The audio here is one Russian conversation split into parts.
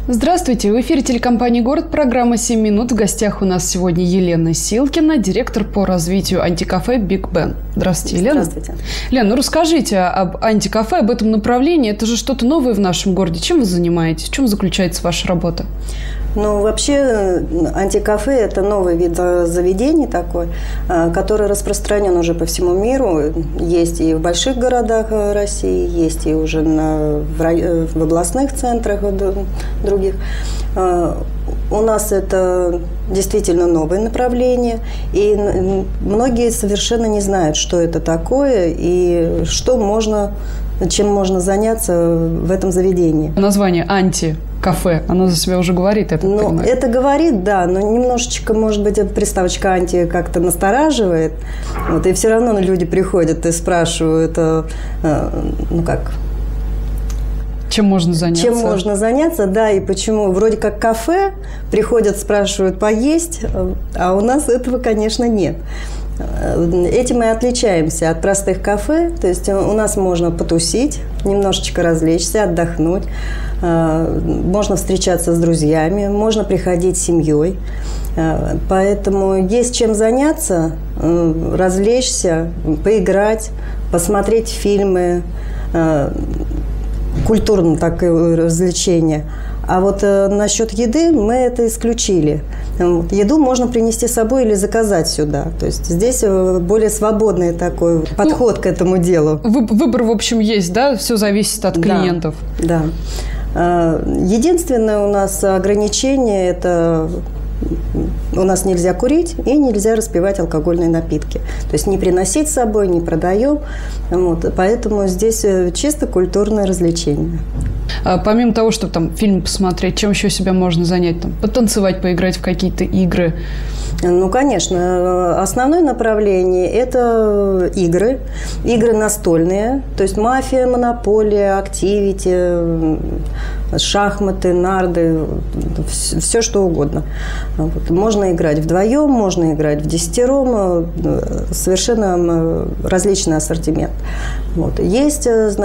Здравствуйте! В эфире телекомпании «Город», программа «7 минут». В гостях у нас сегодня Елена Силкина, директор по развитию антикафе «Биг Бен». Здравствуйте, Елена. Здравствуйте. Лена, расскажите об антикафе, об этом направлении. Это же что-то новое в нашем городе. Чем вы занимаетесь? В чем заключается ваша работа? Вообще антикафе – это новый вид заведений такой, который распространен уже по всему миру. Есть и в больших городах России, есть и уже в областных центрах других. У нас это действительно новое направление, и многие совершенно не знают, что это такое и чем можно заняться в этом заведении. Название «Анти-кафе», оно за себя уже говорит, я так понимаю. Это говорит, да, но немножечко, может быть, эта приставочка «анти» как-то настораживает. И все равно люди приходят и спрашивают, чем можно заняться? Чем можно заняться, да, и почему. Вроде как кафе, приходят, спрашивают поесть, а у нас этого, конечно, нет. Этим мы отличаемся от простых кафе. То есть у нас можно потусить, немножечко развлечься, отдохнуть. Можно встречаться с друзьями, можно приходить с семьей. Поэтому есть чем заняться, развлечься, поиграть, посмотреть фильмы, культурное такое развлечение. А вот насчет еды мы это исключили. Еду можно принести с собой или заказать сюда. То есть здесь более свободный такой подход к этому делу. Выбор, в общем, есть, да? Все зависит от клиентов. Да. Единственное у нас ограничение – это у нас нельзя курить и нельзя распивать алкогольные напитки. То есть не приносить с собой, не продаем. Поэтому здесь чисто культурное развлечение. Помимо того, чтобы там фильм посмотреть, чем еще себя можно занять? Потанцевать, поиграть в какие-то игры? Конечно. Основное направление – это игры. Игры настольные. То есть мафия, монополия, активити, шахматы, нарды, все что угодно. Можно играть вдвоем, можно играть вдесятером. Совершенно различный ассортимент. Есть,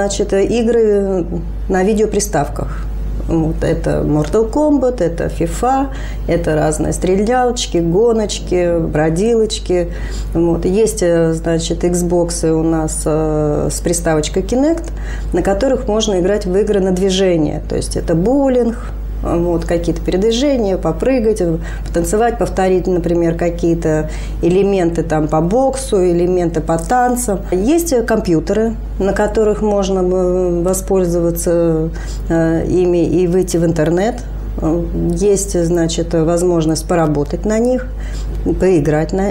игры на видеоприставках. Это Mortal Kombat, это FIFA, это разные стрелялочки, гоночки, бродилочки. Есть, Xbox у нас с приставочкой Kinect, на которых можно играть в игры на движение. То есть это боулинг, какие-то передвижения, попрыгать, потанцевать, повторить, например, какие-то элементы по боксу, элементы по танцам. Есть компьютеры, на которых можно воспользоваться ими и выйти в интернет. Есть, возможность поработать на них, поиграть на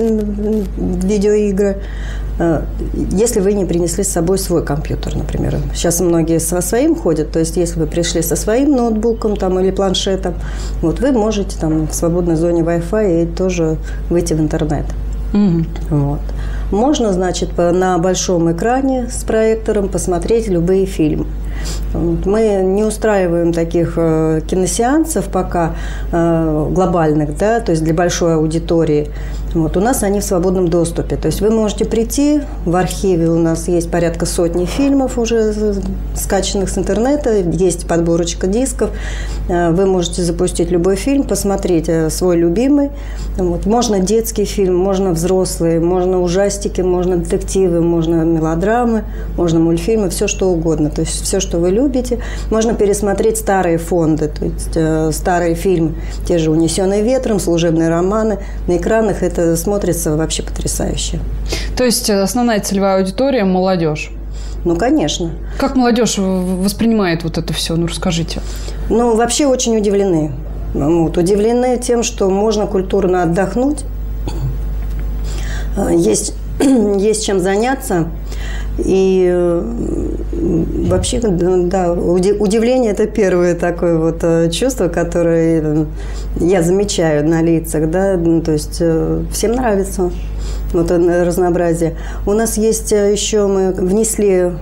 видеоигры. Если вы не принесли с собой свой компьютер, например. Сейчас многие со своим ходят, то есть если вы пришли со своим ноутбуком или планшетом, вы можете в свободной зоне Wi-Fi и тоже выйти в интернет. Можно, на большом экране с проектором посмотреть любые фильмы. Мы не устраиваем таких киносеансов пока глобальных, да, то есть для большой аудитории. У нас они в свободном доступе. То есть вы можете прийти, в архиве у нас есть порядка сотни фильмов уже скачанных с интернета, есть подборочка дисков. Вы можете запустить любой фильм, посмотреть свой любимый. Можно детский фильм, можно взрослый, можно ужастики, можно детективы, можно мелодрамы, можно мультфильмы, все что угодно. То есть все, что вы любите. Можно пересмотреть старые фонды, то есть старые фильмы, те же «Унесенные ветром», служебные романы. На экранах это смотрится вообще потрясающе. То есть основная целевая аудитория – молодежь? Конечно. Как молодежь воспринимает это все? Расскажите. Вообще очень удивлены. Удивлены тем, что можно культурно отдохнуть. Есть чем заняться. И вообще, да, удивление – это первое такое чувство, которое я замечаю на лицах, да, то есть всем нравится разнообразие. У нас есть еще, мы внесли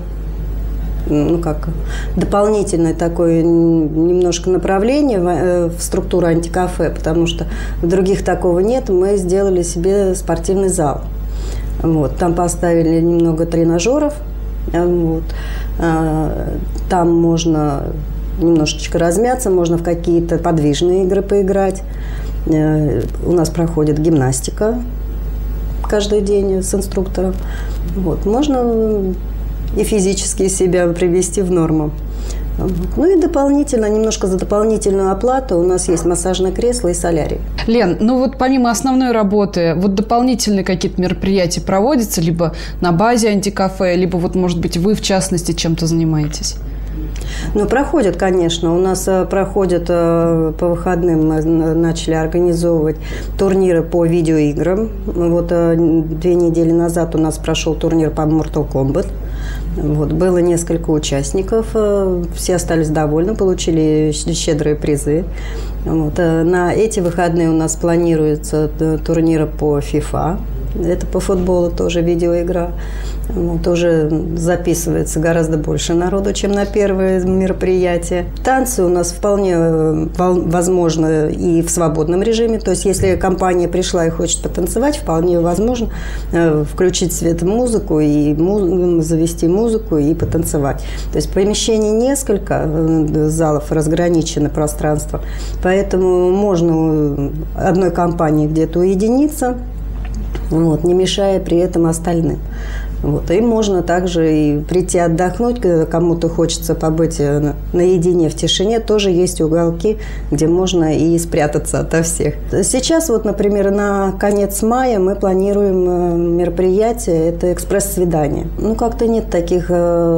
дополнительное такое немножко направление в структуру антикафе, потому что в других такого нет. Мы сделали себе спортивный зал. Там поставили немного тренажеров. Там можно немножечко размяться, можно в какие-то подвижные игры поиграть. У нас проходит гимнастика каждый день с инструктором. Вот. Можно и физически себя привести в норму. Ну и дополнительно, немножко за дополнительную оплату у нас есть массажное кресло и солярий. Лен, ну вот помимо основной работы, вот дополнительные какие-то мероприятия проводятся либо на базе антикафе, либо вот, может быть, вы в частности чем-то занимаетесь? Ну, проходят, конечно. У нас проходят по выходным, мы начали организовывать турниры по видеоиграм. Вот 2 недели назад у нас прошел турнир по Mortal Kombat. Вот, было несколько участников, все остались довольны, получили щедрые призы. Вот, на эти выходные у нас планируются турниры по FIFA. Это по футболу тоже видеоигра. Вот, уже записывается гораздо больше народу, чем на первое мероприятие. Танцы у нас вполне возможно и в свободном режиме. То есть, если компания пришла и хочет потанцевать, вполне возможно включить светомузыку и завести музыку и потанцевать. То есть, помещений несколько, залов разграничено пространство. Поэтому можно одной компании где-то уединиться, вот, не мешая при этом остальным. Вот. И можно также и прийти отдохнуть, когда кому-то хочется побыть наедине в тишине. Тоже есть уголки, где можно и спрятаться ото всех. Сейчас, вот, например, на конец мая мы планируем мероприятие. Это экспресс-свидание. Ну, как-то нет таких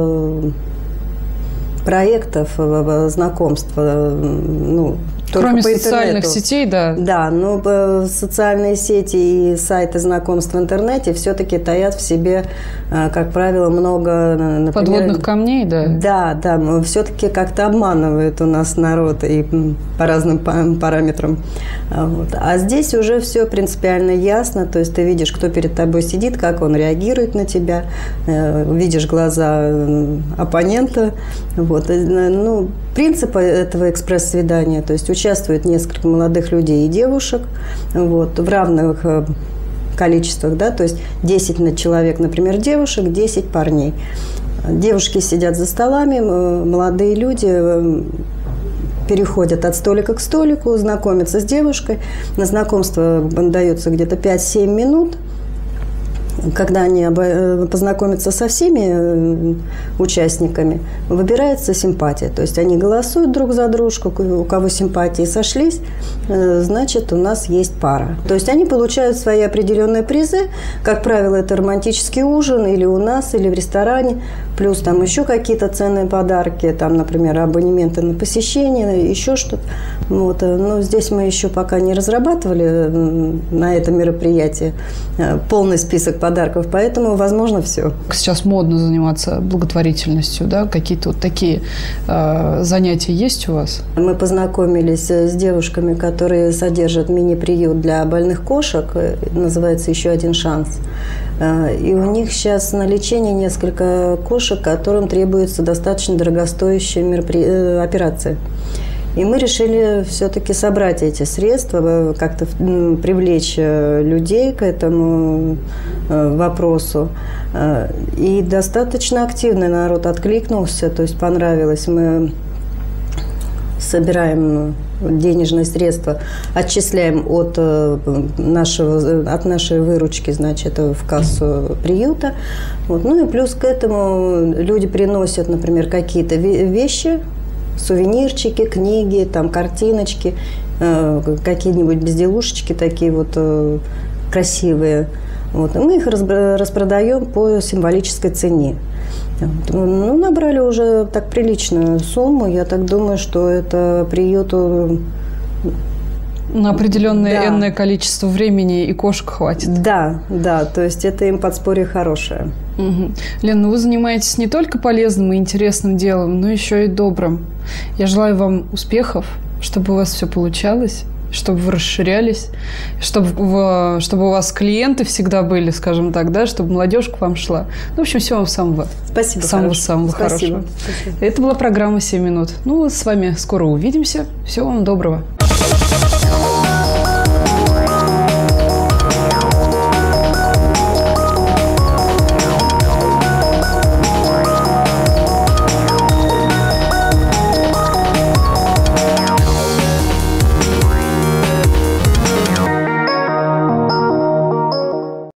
проектов, знакомства, ну, кроме социальных сетей, да. Да, но социальные сети и сайты знакомств в интернете все-таки таят в себе, как правило, много, например, подводных камней, да? Да, да, все-таки как-то обманывает у нас народ и по разным параметрам. Вот. А здесь уже все принципиально ясно, то есть ты видишь, кто перед тобой сидит, как он реагирует на тебя, видишь глаза оппонента. Вот. Ну, принцип этого экспресс-свидания, то есть участвует несколько молодых людей и девушек, вот, в равных количествах, да, то есть 10 человек, например, девушек, 10 парней. Девушки сидят за столами, молодые люди переходят от столика к столику, знакомятся с девушкой. На знакомство дается где-то 5-7 минут. Когда они познакомятся со всеми участниками, выбирается симпатия. То есть они голосуют друг за дружку, у кого симпатии сошлись, значит, у нас есть пара. То есть они получают свои определенные призы. Как правило, это романтический ужин или у нас, или в ресторане. Плюс там еще какие-то ценные подарки, там, например, абонементы на посещение, еще что-то. Вот. Но здесь мы еще пока не разрабатывали на это мероприятие полный список подарков, поэтому возможно все. Сейчас модно заниматься благотворительностью, да? Какие-то вот такие занятия есть у вас? Мы познакомились с девушками, которые содержат мини-приют для больных кошек, называется «Еще один шанс». И у них сейчас на лечении несколько кошек, которым требуется достаточно дорогостоящая операция. И мы решили все-таки собрать эти средства, как-то привлечь людей к этому вопросу. И достаточно активно народ откликнулся, то есть понравилось. Мы собираем денежные средства, отчисляем от нашей выручки, значит, в кассу приюта. Вот. Ну и плюс к этому люди приносят, например, какие-то вещи, сувенирчики, книги, там, картиночки, какие-нибудь безделушечки такие вот красивые. Вот. И мы их распродаем по символической цене. Ну, набрали уже так приличную сумму. Я так думаю, что это приюту на определенное энное количество времени и кошек хватит. Да, да, то есть это им подспорье хорошее. Угу. Лен, ну вы занимаетесь не только полезным и интересным делом, но еще и добрым. Я желаю вам успехов, чтобы у вас все получалось, чтобы вы расширялись, чтобы у вас клиенты всегда были, скажем так, да, чтобы молодежь к вам шла. Ну, в общем, всего вам самого. Спасибо. Самого хорошего. Спасибо. Это была программа «7 минут». Ну, с вами скоро увидимся. Всего вам доброго.